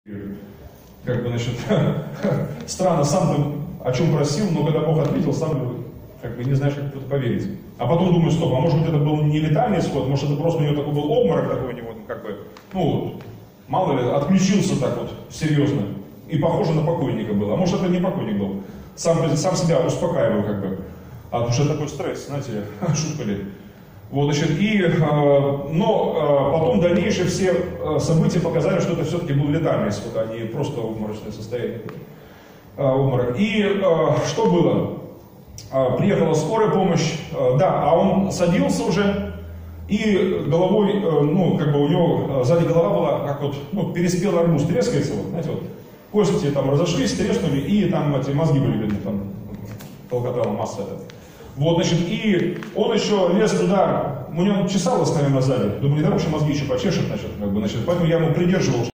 Как бы, значит, странно, сам ты о чем просил, но когда Бог ответил, сам как бы не знаешь, как в это поверить. А потом думаю, стоп, а может быть это был не летальный исход, может это просто у него такой был обморок такой у него, как бы, ну, мало ли, отключился так вот, серьезно. И похоже на покойника было. А может это не покойник был. Сам себя успокаиваю, как бы. Потому что такой стресс, знаете, шутка ли. Вот, значит, но потом дальнейшие все события показали, что это все-таки был летальный исход, а не просто обморочное состояние. Обморок. И что было? Приехала скорая помощь, да, а он садился уже, и головой, ну, как бы у него сзади голова была, как вот, ну, переспелый арбуз трескается, вот, знаете, вот, кости там разошлись, треснули, и там эти мозги были видны, там, толкотала масса эта. Вот, значит, и он еще лез туда, у него чесалось, наверное, сзади, думаю, не так вообще мозги еще почешет, значит, поэтому я ему придерживал,